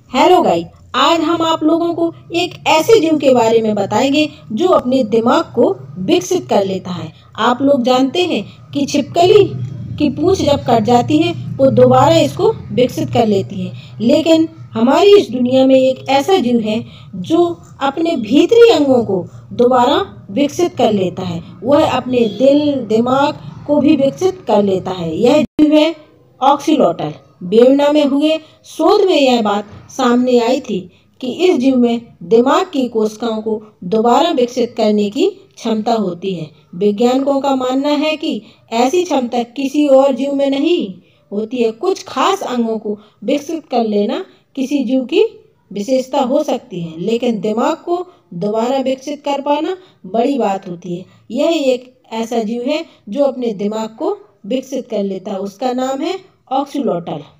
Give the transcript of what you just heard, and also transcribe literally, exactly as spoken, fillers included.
Hello guys, आज हम आप लोगों को एक ऐसे जीव के बारे में बताएंगे जो अपने दिमाग को विकसित कर लेता है। आप लोग जानते हैं कि छिपकली की पूंछ जब कट जाती है वो दोबारा इसको विकसित कर लेती है, लेकिन हमारी इस दुनिया में एक ऐसा जीव है जो अपने भीतरी अंगों को दोबारा विकसित कर लेता है। वह अपने दिल दिमाग को भी विकसित कर लेता है। यह जीव है ऑक्सीलोटल। बेवना में हुए शोध में यह बात सामने आई थी कि इस जीव में दिमाग की कोशिकाओं को दोबारा विकसित करने की क्षमता होती है। वैज्ञानिकों का मानना है कि ऐसी क्षमता किसी और जीव में नहीं होती है। कुछ खास अंगों को विकसित कर लेना किसी जीव की विशेषता हो सकती है, लेकिन दिमाग को दोबारा विकसित कर पाना बड़ी बात होती है। यह एक ऐसा जीव है जो अपने दिमाग को विकसित कर लेता है। उसका नाम है ऑक्सीलोटल।